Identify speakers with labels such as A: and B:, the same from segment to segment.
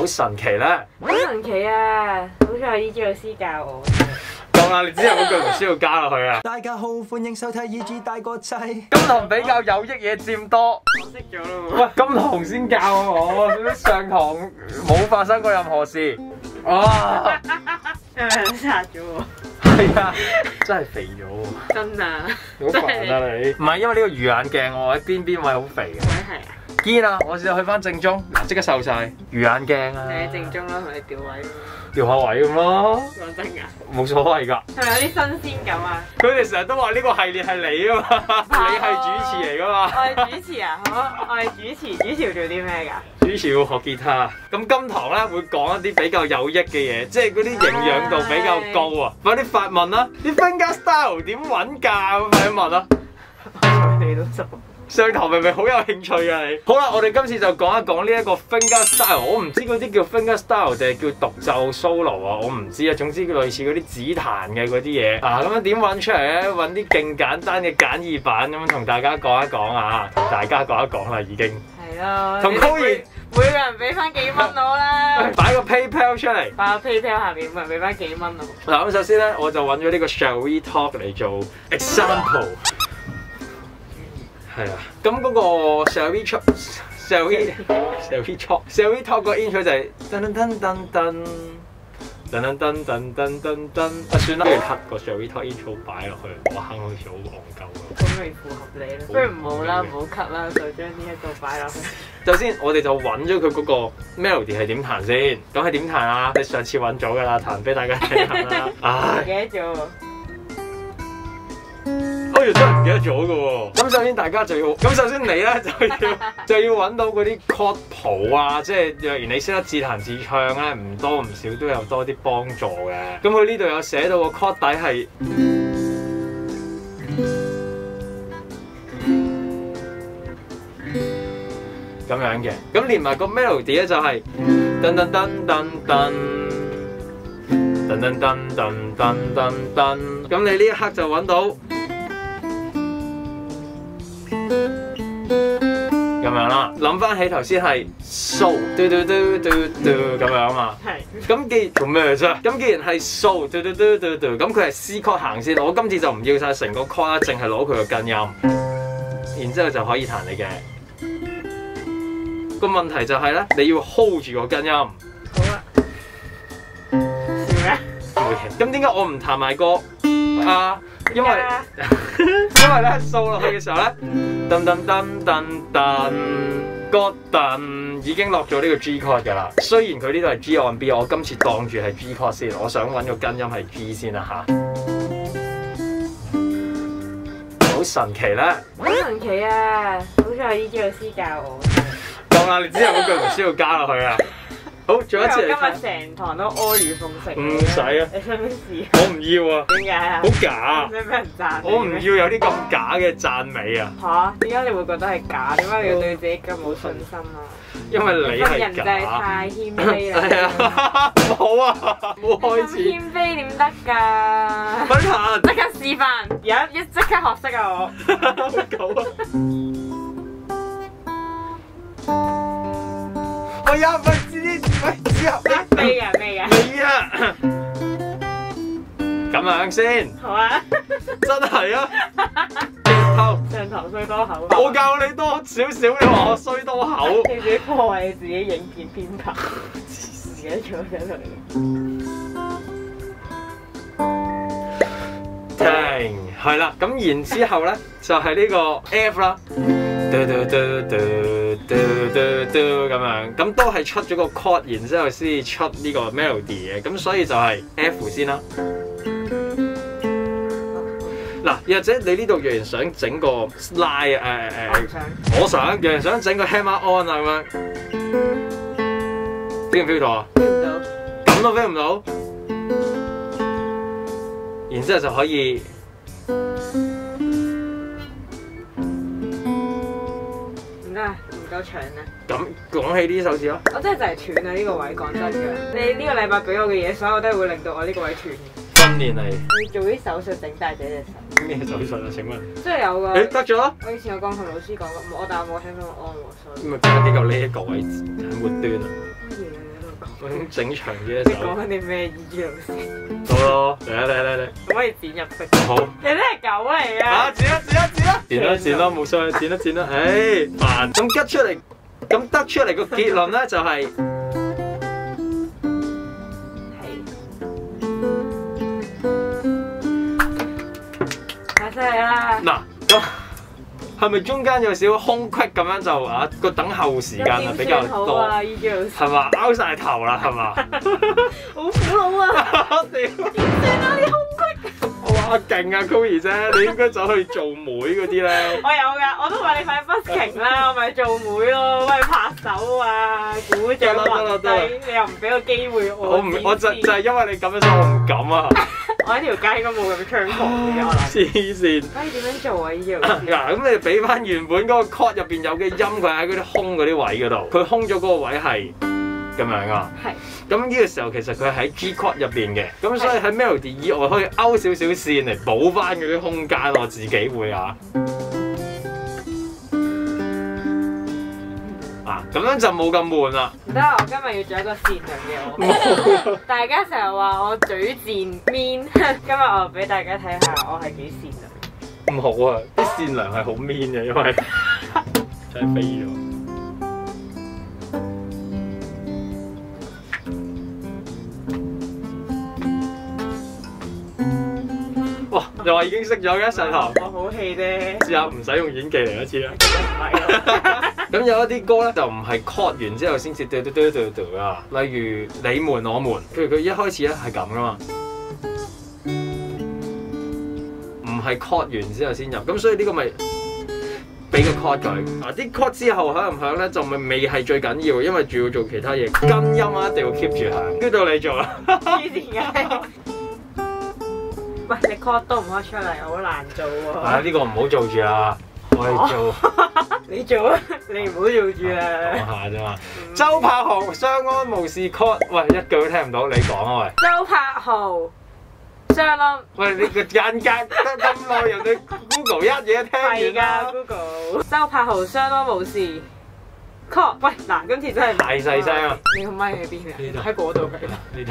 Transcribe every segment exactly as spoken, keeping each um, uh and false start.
A: 好神奇咧！
B: 好神奇啊！好彩係 E G 老師教我。
A: 夠啦，你之後嗰句唔需要加落去啊！
C: 大家好，歡迎收睇 E G 大個仔。
A: 金堂比較有益嘢佔多。
B: 我識咗啦
A: 喂，金堂先教我，上堂冇發生過任何事。啊！
B: 係咪想殺咗我？
A: 係啊，真係肥咗喎！
B: 真啊！
A: 好煩啊你！唔係因為呢個魚眼鏡我喺邊邊位好肥嘅。
B: 喂係啊！
A: 堅啊！我試下去翻正中，嗱即刻瘦晒。魚眼鏡啊！
B: 你喺正中啦，同你調位咯。
A: 調下位咁咯。
B: 講真㗎？
A: 冇所謂㗎。
B: 係咪有啲新鮮感啊？
A: 佢哋成日都話呢個系列係你啊嘛，你係主持嚟㗎嘛。
B: 我係主持啊！好，我係主持，主持要做啲咩㗎？
A: 主持要學吉他，咁今堂咧會講一啲比較有益嘅嘢，即係嗰啲營養度比較高啊！快啲發問啦，啲 finger style 點揾㗎？快啲問啦！
B: 你都熟。
A: 上堂明明好有興趣啊你。好啦，我哋今次就講一講呢一個 finger style，我唔知嗰啲叫 finger style 定係叫獨奏 solo 啊，我唔知啊。總之類似嗰啲指彈嘅嗰啲嘢啊，咁樣點揾出嚟咧？揾啲勁簡單嘅簡易版咁樣同大家講一講啊，同大家講一講啦已經。
B: 係咯。
A: 同高賢
B: 每個人俾翻幾蚊我啦。
A: 擺個 PayPal 出嚟。
B: 擺個 PayPal 下面，每人俾翻幾蚊我。
A: 嗱咁首先咧，我就揾咗呢個 Shall We Talk 嚟做 example。係啊，咁嗰個 Shall We Talk，Shall We，Shall We Talk，Shall We Talk 個 intro 就係噔噔噔噔噔噔噔噔噔噔噔噔，啊算啦，不如 cut 個 Shall We Talk intro 擺落去，我坑好似好戇鳩咁。
B: 咁未符合你咯，不如唔好啦，唔好 cut 啦，就將呢一個擺落去。
A: 首先我哋就揾咗佢嗰個 melody 係點彈先，咁係點彈啊？你上次揾咗㗎啦，彈俾大家聽下啦。唉，
B: 唔記得咗喎。
A: 哎呀，真係唔記得咗嘅喎。咁首先大家就要，咁首先你咧就要就要揾到嗰啲 chord 譜啊，即係若然你識得自彈自唱咧，唔多唔少都有多啲幫助嘅。咁佢呢度有寫到個 chord 底係咁樣嘅，咁連埋個 melody 咧就係噔噔噔噔噔噔噔噔噔噔噔噔，咁你呢一刻就揾到。咁樣啦，諗翻起頭先係 so 嘟嘟嘟嘟嘟咁樣啊嘛。係。咁既做咩啫？咁既然係 so 嘟嘟嘟嘟嘟，咁佢係 C chord 行先。我今次就唔要晒成個 chord 啦，淨係攞佢個根音，然之後就可以彈你嘅。個問題就係咧，你要 hold 住個根音。好
B: 啊。笑咩？
A: 咁點解我唔彈埋個啊？因為因為咧掃落去嘅時候咧，噔噔噔噔噔，個噔已經落咗呢個 G chord 㗎啦。雖然佢呢度係 G on B， 我今次當住係 G chord 先，我想揾個根音係 G 先啦吓。好神奇咧！
B: 好神奇啊！好彩係 E G 老師教我。
A: 夠啦，你之後嗰句唔需要加落去啊！好，做一次嚟睇。
B: 今日成堂都阿諛奉承。
A: 唔使啊！
B: 你想唔想試？
A: 我唔要啊！
B: 點解啊？
A: 好假！
B: 想俾人讚？
A: 我唔要有啲咁假嘅讚美啊！
B: 嚇？點解你會覺得係假？點解你要對自己咁冇信心啊？
A: 因為你係
B: 人就係太謙卑啦。
A: 係啊！好啊！冇開始。
B: 謙卑點得㗎？
A: 快彈！
B: 即刻示範，而家一即刻學識啊我。
A: 好啊！我呀，喂，知喂之後
B: 未㗎未㗎。
A: 未啊！咁樣先。
B: 好啊。
A: 真係啊！鏡頭。
B: 上堂衰多口。
A: 我教你多少少，你話我衰多口。
B: 你自己破壞你自己影片編排。自己做緊佢。
A: 停，係啦，咁然之後咧就係呢個 F 啦。嘟嘟嘟嘟嘟嘟嘟咁樣，咁都係出咗個 chord，然之後先至出呢個 melody 嘅，咁所以就係 F 先啦。嗱，又或者你呢度若然想整個 slide 誒、呃、誒，我想，若然想整個 hammer on 啊咁樣 ，feel 唔 feel 到啊？
B: feel 唔到，
A: 咁都 feel 唔到，然之後就可以。
B: 夠長啊！
A: 咁講起呢首字咯，
B: 我真係就係斷啊！呢個位講真嘅，你呢個禮拜俾我嘅嘢，所有都係會令到我呢個位斷嘅。
A: 訓練嚟。
B: 你做啲手術整大自己隻手。
A: 咩手術啊？請問？
B: 即係有個。
A: 誒得咗啦！
B: 我以前有鋼琴老師講過，我但係我冇聽到我安喎，所以。
A: 咁咪變咗幾嚿呢一個位喺末端啊？
B: 乜嘢喺度講？
A: 我已經整長啲一
B: 你
A: 首。
B: 講緊啲咩醫老師？
A: 好咯，嚟啊嚟嚟嚟！
B: 可唔可以剪入去？
A: 好。
B: 你真係狗嚟
A: 啊！
B: 啊！
A: 剪啦剪啦剪啦！剪啦剪啦，冇所謂，剪啦剪啦。唉，煩。咁吉出嚟，咁得出嚟個結論咧就係。
B: 太犀利啦！
A: 嗱，咁係咪中間有少少空隙咁樣就啊個等候時間啊比較多，
B: 好啊，醫老師
A: 係嘛？拗晒頭啦，係嘛？
B: 好苦惱啊！
A: 屌！
B: 點算啊？啲空隙。
A: 哇，勁啊 Koey 姐，你應該走去做妹嗰啲咧。
B: 我有㗎，我都話你快 busking 啦，我咪做妹咯，喂拍手啊，鼓掌暈低，你又唔俾個機會我。
A: 我唔，我就就係因為你咁樣所以我唔敢啊。
B: 我喺條街應該冇咁猖狂嘅可能。
A: 黐線！
B: 可以點樣做啊？呢樣
A: 嗱，咁你俾翻原本嗰個 chord 入邊有嘅音，佢喺嗰啲空嗰啲位嗰度，佢空咗嗰個位係咁樣啊。
B: 係。
A: 咁呢個時候其實佢喺 G chord 入邊嘅，咁所以喺 melody 以外可以勾少少線嚟補翻嗰啲空間，我自己會啊。啊，咁樣就冇咁悶啦。
B: 唔得，我今日要做一個善良嘅我。大家成日話我嘴賤 mean， 今日我俾大家睇下我係幾善良。
A: 唔好啊，啲善良係好 mean 嘅，因為真係飛咗。哇！又話已經識咗嘅上堂。
B: 我好氣啫。
A: 試下唔使用演技嚟一次啦。
B: 唔係。
A: 咁有一啲歌咧就唔係 chord 完之後先至嘟嘟嘟嘟嘟啊，例如你們我們，譬如佢一開始咧係咁噶嘛，唔係 chord 完之後先入，咁所以呢個咪俾個 chord 佢。啊啲 chord 之後響唔響咧就咪未係最緊要，因為仲要做其他嘢，跟音啊一定要 keep 住響。跟到你做啦。
B: 黐線嘅。喂，你 chord 都唔開出嚟，好難做喎。
A: 啊呢個唔好做住啦，我哋做。
B: 你做啊，你唔好做住
A: 講
B: 啦。
A: 下啫嘛。周柏豪相安無事 chord， 喂一句都聽唔到，你講啊喂。
B: 周柏豪相安。
A: 喂你個間隔得咁耐，人哋 Google 一嘢聽完
B: 係
A: 啦。
B: 㗎 Google。周柏豪相安無事 chord。喂嗱，今次真係
A: 太細聲啊！
B: 你個咪喺邊
A: 呢度
B: 啊？喺嗰度佢。
A: 呢度。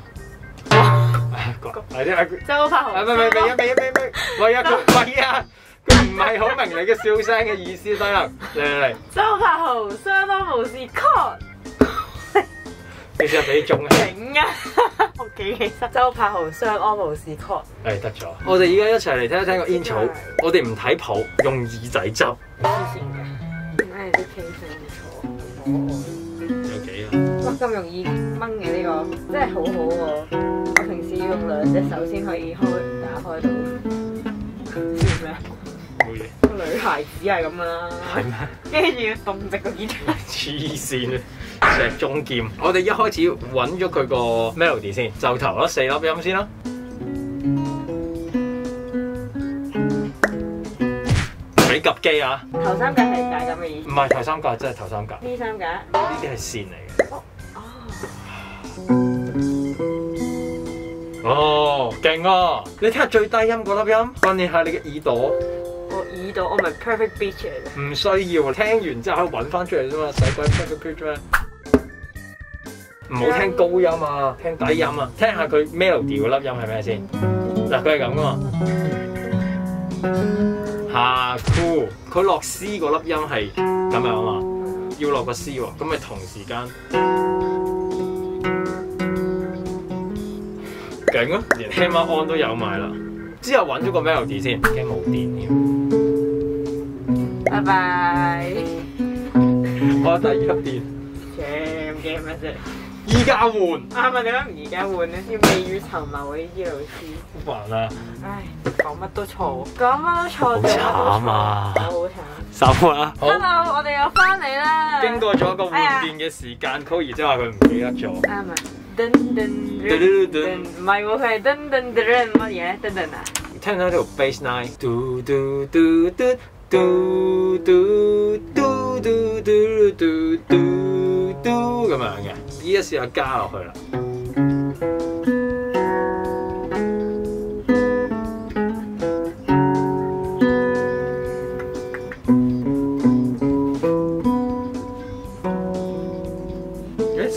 A: 係啲阿
B: 周柏豪。
A: 唔係唔係唔係啊！未啊未啊！喂啊佢喂啊！佢唔係好明你嘅笑聲嘅意思，得啦，嚟嚟嚟。
B: 周柏豪相安無事 chord。
A: 你試下俾啲中氣。
B: 勁啊！我記起身。周柏豪相安無事 chord。
A: 誒得咗。我哋而家一齊嚟聽一聽個 intro。我哋唔睇譜，用耳仔執。
B: 黐線嘅。點解你啲 case 唔錯？
A: 有幾啊？
B: 哇！咁容易掹嘅呢個，真係好好喎！我平時要用兩隻手先可以開打開到。笑咩？
A: 冇嘢。
B: 個女孩子係咁噶啦。
A: 係咩？
B: 跟住要動直個耳仔。
A: 黐線啊！石中劍。我哋一開始揾咗佢個 melody 先，就頭嗰四粒音先啦。俾及機啊！
B: 頭三格係解咁嘅意思。
A: 唔係頭三格，真係頭三格。
B: 呢三格。
A: 呢啲係線嚟嘅。
B: 哦。
A: 哦，勁啊！你聽下最低音嗰粒音，訓練下你嘅耳朵。
B: 我耳朵，我咪 perfect pitch 嚟嘅。
A: 唔需要，聽完之後可以揾翻出嚟啫嘛，使鬼 perfect pitch 咩？唔好聽高音啊，聽低音啊，聽下佢 melody 嗰粒音係咩先？嗱，佢係咁噶嘛。下 cool，佢落 C 嗰粒音係咁樣啊嘛，要落個 C 喎，咁咪同時間勁啊，連 hammer on 都有埋啦。之後揾咗個 melody 先，驚冇電添。
B: 拜拜。
A: 我第二級電，
B: 驚驚乜啫？
A: 依家換。
B: 啱啊！點解唔而家換咧？要未雨綢繆嗰啲醫老師。
A: 好煩啊！
B: 唉，講乜都錯，講乜都錯，做乜都錯，
A: 好慘啊
B: 好慘。
A: 手啊！好。
B: Hello，我哋又翻嚟啦。
A: 經過咗一個換電嘅時間，Koey 即係話佢唔記得咗。
B: 啱啊！噔噔噔，唔係喎，佢係噔噔噔乜嘢咧？噔噔啊！
A: 聽到條 bass line，嘟嘟嘟嘟嘟嘟嘟嘟嘟嘟嘟嘟咁樣嘅，依家試下加落去啦。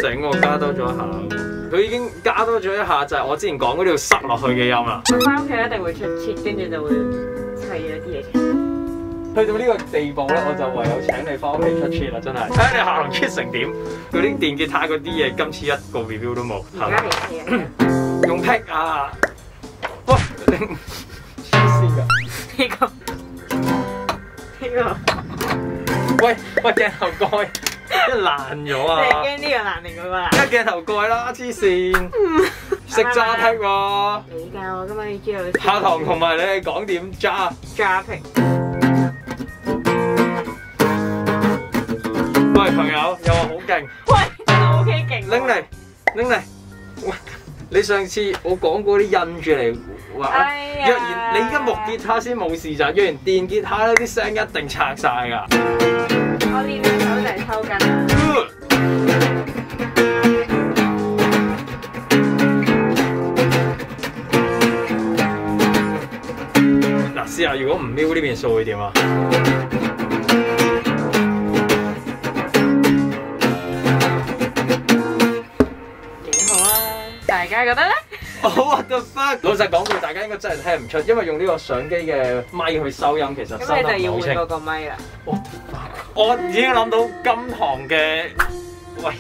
A: 醒我加多咗一下喎，佢已經加多咗一下就係我之前講嗰條塞落去嘅音啦。
B: 我翻屋企一定會出切，跟住就會砌咗啲嘢出嚟。
A: 去到呢個地步咧，我就唯有請你翻屋企出 cheat 啦，真係。睇下你下堂 cheat 成點？嗰啲電吉他嗰啲嘢，今次一個 review 都冇。
B: 而家嚟切啊！
A: 用 pick 啊！喂，你黐線㗎！
B: 呢個呢個，
A: 喂喂，鏡頭蓋一爛咗
B: 你係
A: 啊！
B: 驚呢個難定嗰個難？
A: 一鏡頭蓋啦，黐線！識揸 pick 喎！
B: 你教我㗎嘛？你知道
A: 下堂同埋你係講點揸？
B: 揸平。
A: 喂，朋友又話好勁，
B: 喂，真係 OK 勁。
A: 拎嚟拎嚟！喂，你上次我講過啲印住嚟話，
B: 哎呀
A: 若然你而家木吉他先冇事咋，若然電吉他咧啲聲一定拆晒㗎。
B: 我練兩手就係抽筋啊！
A: 嗱，試下如果唔瞄呢邊數會點啊？
B: 大家覺得咧？
A: 我 what the fuck！老實講句，大家應該真係聽唔出，因為用呢個相機嘅咪去收音，其實收
B: 咁你
A: 得唔好清。
B: 就要換嗰個咪啦。
A: 我已經諗到金堂嘅喂，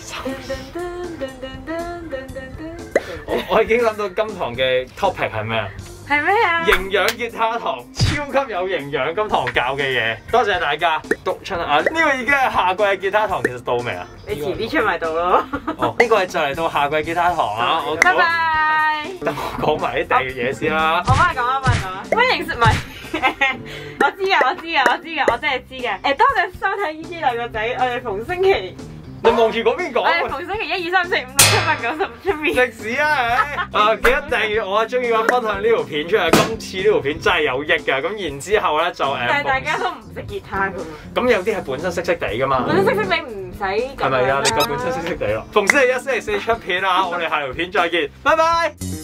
A: 我我已經諗到金堂嘅 topic 係咩啊？
B: 係咩啊？
A: 營養吉他堂，超級有營養，金堂教嘅嘢。多謝大家讀出啊！呢個已經係夏季嘅吉他堂，其實到未啊？
B: 你遲啲出埋到咯。
A: 哦，呢個係就嚟到夏季吉他堂啊！我
B: 拜拜。
A: 等我講埋啲第嘅嘢先啦。
B: 我幫你講啊，幫你講啊。歡迎唔係，我知㗎，我知㗎，我知㗎，我真係知㗎。誒，多謝收睇依啲兩個仔，我哋逢星期。
A: 你望住嗰邊講。
B: 我哋逢星期一、二、三、四、五、六、七、八、九、十出面。
A: 食屎啊！啊，記得訂閱我啊，中意嘅分享呢條片出嚟。今次呢條片真係有益㗎。咁然之後咧就誒。
B: 但係大家都唔識吉他㗎嘛。
A: 咁有啲係本身識識地㗎嘛。
B: 本身識識你唔使咁樣啦。
A: 係咪啊？你夠本身識識地咯。逢星期一、星期四出片啊！我哋下條片再見，拜拜。